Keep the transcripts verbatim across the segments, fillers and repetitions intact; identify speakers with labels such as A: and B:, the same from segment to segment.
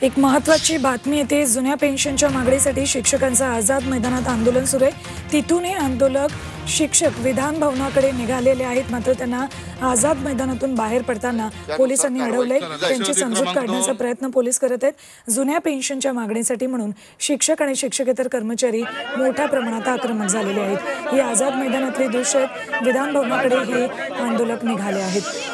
A: एक महत्त्वाची बातमी येते। जुन्या पेन्शनच्या मागणीसाठी शिक्षकांचं आझाद मैदानात आंदोलन सुरू आहे। तिथून हे आंदोलक शिक्षक विधान भवनाकडे निघालेले आहेत, मात्र त्यांना आझाद मैदानातून बाहेर पडताना पोलिसांनी अडवले। त्यांची समजूत काढण्याचा प्रयत्न पोलीस करत आहेत। जुन्या पेन्शनच्या मागणीसाठी म्हणून शिक्षक आणि शिक्षकेतर कर्मचारी मोठ्या प्रमाणात आक्रमक झालेले आहेत। ही आझाद मैदानातली दृश्य आहेत। विधान भवनाकडे हे आंदोलक निघाले आहेत।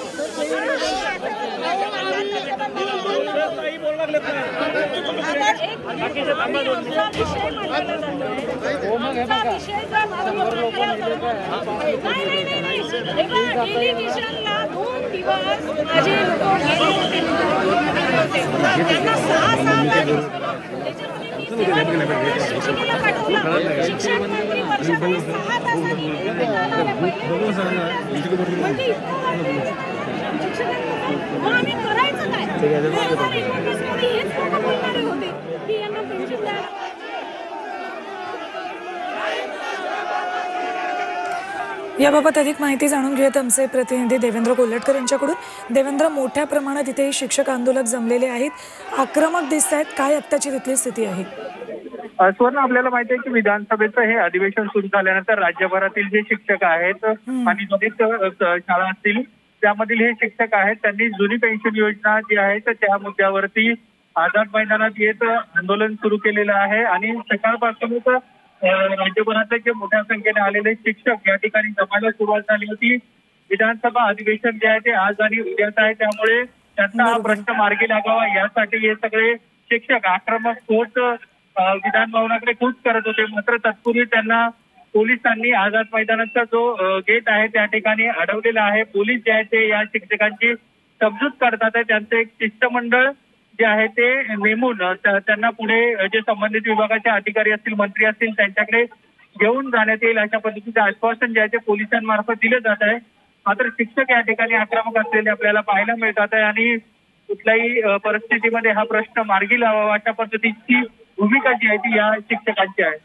A: याबाबत अधिक माहिती जाणून घेऊयात आमचे प्रतिनिधी देवेंद्र कोल्हटकर यांच्याकडून। देवेंद्र, मोठ्या प्रमाणात इथे शिक्षक आंदोलक जमलेले आहेत, आक्रमक दिसत आहेत, काय आत्ताची तिथली स्थिती आहे?
B: स्वर्ण, आपल्याला माहिती आहे की विधानसभेचं हे अधिवेशन सुरू झाल्यानंतर राज्यभरातील जे शिक्षक आहेत आणि दलित शाळा असतील त्यामधील हे शिक्षक आहेत, त्यांनी जुनी पेन्शन योजना जी आहे त्या मुद्द्यावरती आझाद मैदानात येत आंदोलन सुरू केलेलं आहे। आणि सकाळपासूनच राज्यभरातले जे मोठ्या संख्येने आलेले शिक्षक या ठिकाणी जमायला सुरुवात झाली होती। विधानसभा अधिवेशन जे आहे ते आज आणि उद्याच आहे, त्यामुळे त्यांचा हा प्रश्न मार्गी लागावा यासाठी हे सगळे शिक्षक आक्रमक होत विधान भवनाकडे कूच करत होते। मात्र तत्पूर्वी त्यांना पोलिसांनी आझाद मैदानाचा जो गेट आहे त्या ठिकाणी अडवलेला आहे। पोलीस जे आहे ते या शिक्षकांची समजूत करतात आहे। त्यांचं एक शिष्टमंडळ जे आहे ते नेमून त्यांना पुढे जे संबंधित विभागाचे अधिकारी असतील, मंत्री असतील त्यांच्याकडे घेऊन जाण्यात येईल अशा पद्धतीचे आश्वासन जे आहे ते पोलिसांमार्फत दिले जात आहे। मात्र शिक्षक या ठिकाणी आक्रमक असलेले आपल्याला पाहायला मिळतात आहे आणि कुठल्याही परिस्थितीमध्ये हा प्रश्न मार्गी लावावा अशा पद्धतीची भूमिका जी आहे ती या शिक्षकांची आहे।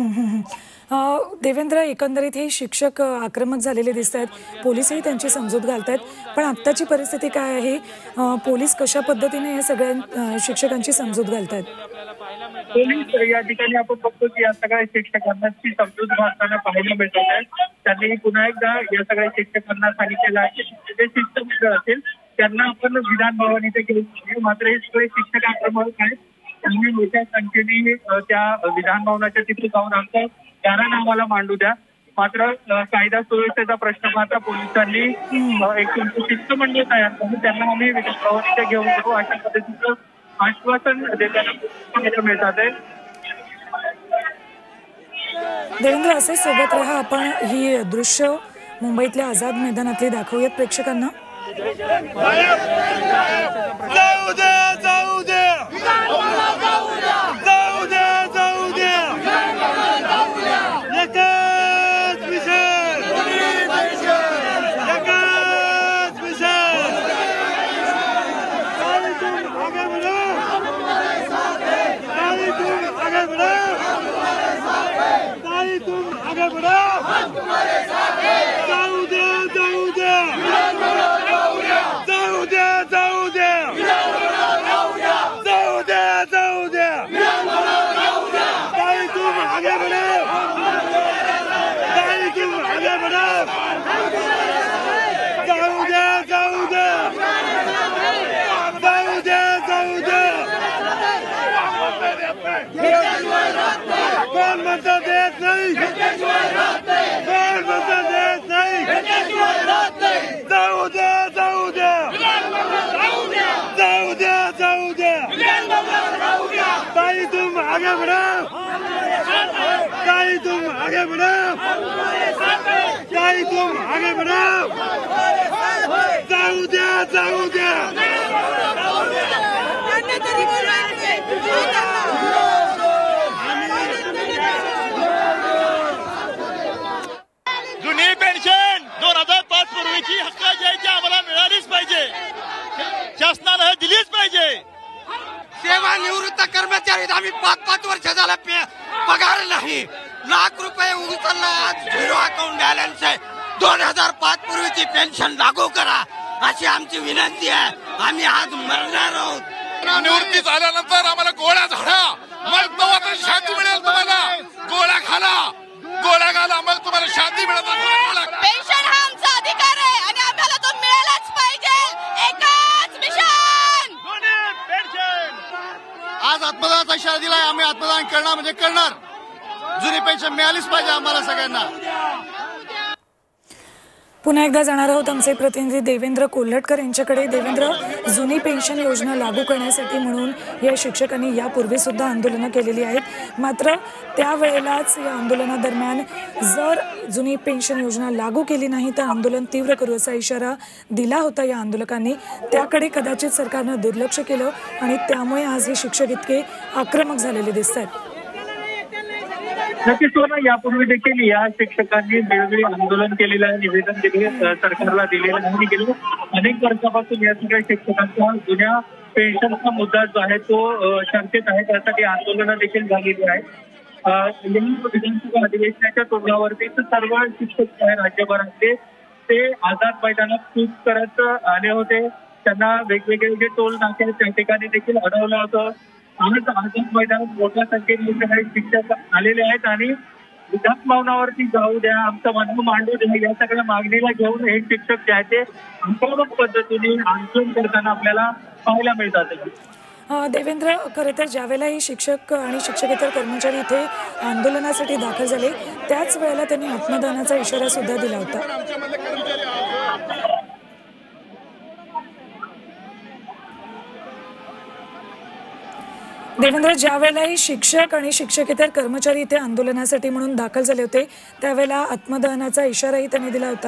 A: देवेंद्र, एकंदरीत हे शिक्षक आक्रमक झालेले दिसत आहेत, पोलीसही त्यांची समजूत घालत आहेत, पण आत्ताची परिस्थिती काय आहे? पोलीस कशा पद्धतीने या सगळ्या शिक्षकांची समजूत घालत आहेत?
B: पोलीस या ठिकाणी आपण बघतो की या सगळ्या शिक्षकांची समजूत घालताना पाहायला मिळतात आहे। त्यांनी पुन्हा एकदा या सगळ्या शिक्षकांना सांगितलेलं आहे की जे शिष्टमंडळ असेल त्यांना आपण विधान भवन इथे घेऊन जाऊ। मात्र हे सगळे शिक्षक आक्रमक आहेत, त्यांनी मोठ्या संख्येने त्या विधान भवनाच्या तिथे जाऊन आमचं कारण आम्हाला मांडू द्या। मात्र कायदा सुव्यवस्थेचा प्रश्न मात्र पोलिसांनी एक शिष्टमंडळ तयार करून त्यांना आम्ही विधान भवन इथे घेऊन जाऊ अशा पद्धतीचं आश्वासन देताना मिळतात आहे।
A: देवेंद्र, असे सोबत राहा, आपण ही दृश्य मुंबईतल्या आझाद मैदानातली दाखवूयात प्रेक्षकांना।
C: जाऊ द्या, जाऊ द्या, जाऊ द्या, जाऊ द्या, एकच विषय, एकच विषय, ताली तुम आगे बढ़ो, ताली तुम आगे बढ़ो, ताली तुम आगे बढ़ो, जाऊ द्या, जाऊ द्या, जाऊ द्या, जाऊ द्या, जाऊ द्या, जाऊ द्या, ताली तुम आगे बढ़ो, ताली तुम आगे बढ़ो, जाऊ द्या, जाऊ द्या, जाऊ द्या, जाऊ द्या, कोण म्हणतं देत नाही, कोण म्हणतं देत नाही, जाऊ द्या, जाऊ द्या, जाऊ द्या, जाऊ द्या, ताली तुम आगे बढ़ो, ताली तुम आगे बढ़ो, ताली तुम आगे बढ़ो, जाऊ द्या, जाऊ द्या, जुनी पेन्शन दोन हजार पाच पूर्वीची हक्क जी आहे ती आम्हाला मिळालीच पाहिजे, शासनानं हे दिलीच पाहिजे। सेवानिवृत्त कर्मचारी आम्ही पाच पाच वर्ष झाला पगार नाही, लाख रुपये उचलला, आज झिरो अकाउंट बॅलन्स आहे। दोन हजार पाच पूर्वीची पेन्शन लागू करा अशी आमची विनंती आहे। आम्ही आज मरणार आहोत,
D: निवृत्ती झाल्यानंतर आम्हाला गोळ्या झाडा, मग तेव्हा तर शांती मिळेल तुम्हाला. गोळ्या खाला, गोळ्या घाला, मग तुम्हाला शांती मिळत असेल.
E: पेन्शन हा आमचा अधिकार आहे आणि आम्हाला तो मिळालाच पाहिजे. एकच मिशन.
C: आज आत्मदानाचा इशारा दिलाय, आम्ही आत्मदान करणार म्हणजे करणार. जुनी पेन्शन मिळालीच पाहिजे आम्हाला सगळ्यांना.
A: पुन्हा एकदा जाणार आहोत आमचे प्रतिनिधी देवेंद्र कोल्हटकर यांच्याकडे. देवेंद्र, जुनी पेन्शन योजना लागू करण्यासाठी म्हणून या शिक्षकांनी यापूर्वी सुद्धा आंदोलनं केलेली आहेत, मात्र त्यावेळेलाच या आंदोलनादरम्यान जर जुनी पेन्शन योजना लागू केली नाही तर आंदोलन तीव्र करू असा इशारा दिला होता या आंदोलकांनी. त्याकडे कदाचित सरकारनं दुर्लक्ष केलं आणि त्यामुळे आज हे शिक्षक इतके आक्रमक झालेले दिसत आहेत.
B: नक्कीच ना, यापूर्वी देखील या शिक्षकांनी वेगवेगळे आंदोलन केलेलं आहे, निवेदन दिले सरकारला दिलेलं नाही गेलं. अनेक वर्षापासून या सगळ्या शिक्षकांचा जुन्या पेन्शनचा मुद्दा जो आहे तो चर्चेत आहे, त्यासाठी आंदोलनं देखील झालेली आहेत. विधानसभा अधिवेशनाच्या तोंडावरती सर्व शिक्षक आहे राज्यभरातले ते आझाद मैदानात कूच करत आले होते. त्यांना वेगवेगळे जे टोल नाके आहेत त्या ठिकाणी देखील अडवलं होतं. आज आझाद मैदानात मोठ्या संख्येने काही शिक्षक आलेले आहेत आणि विधान भवनावरती जाऊ द्या, आमचं म्हणणं मांडू द्या, या सगळ्या मागणीला घेऊन हे शिक्षक जे आहेत ते आक्रमक पद्धतीने आंदोलन करताना आपल्याला पाहायला मिळतात.
A: देवेंद्र, खरं तर ज्यावेळेला हे शिक्षक आणि शिक्षकेतर कर्मचारी इथे आंदोलनासाठी दाखल झाले त्याच वेळेला त्यांनी आत्मदानाचा इशारा सुद्धा दिला होता. देवेंद्र, ज्या वेळेलाही शिक्षक आणि शिक्षकेतर कर्मचारी इथे आंदोलनासाठी म्हणून दाखल झाले होते त्यावेळेला आत्मदहनाचा इशाराही त्यांनी दिला होता.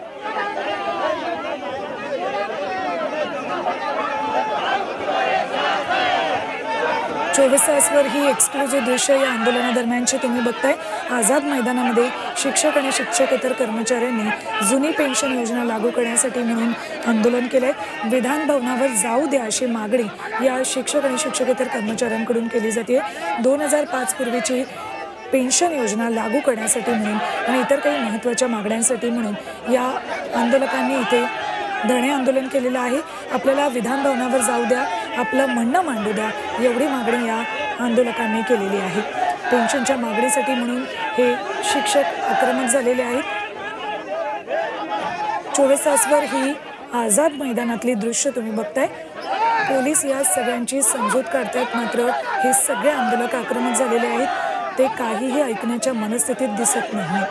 A: चोवीस तासवर ही एक्सक्लुझिव्ह दृश्य या आंदोलनादरम्यानची तुम्ही बघताय. आझाद मैदानामध्ये शिक्षक आणि शिक्षकेतर कर्मचाऱ्यांनी जुनी पेन्शन योजना लागू करण्यासाठी म्हणून आंदोलन केलंय. विधान भवनावर जाऊ द्या अशी मागणी या शिक्षक आणि शिक्षकेतर कर्मचाऱ्यांकडून केली जाते. दोन हजार पाच पूर्वीची पेन्शन योजना लागू करण्यासाठी म्हणून आणि इतर काही महत्त्वाच्या मागण्यांसाठी म्हणून या आंदोलकांनी इथे धरणे आंदोलन केलेलं आहे. आपल्याला विधान भवनावर जाऊ द्या, आपलं म्हणणं मांडू द्या, एवढी मागणी या आंदोलकांनी केलेली आहे. पेन्शनच्या मागणीसाठी म्हणून हे शिक्षक आक्रमक झालेले आहेत. चोवीस तासवर ही आझाद मैदानातली दृश्य तुम्ही बघताय. पोलीस या सगळ्यांची समजूत काढतायत, मात्र हे सगळे आंदोलक आक्रमक झालेले आहेत. ते काहीही ऐकण्याच्या मनस्थितीत दिसत नाही.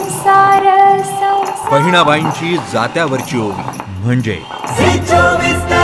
F: बहिणाबाईंची जात्यावरची ओवी म्हणजे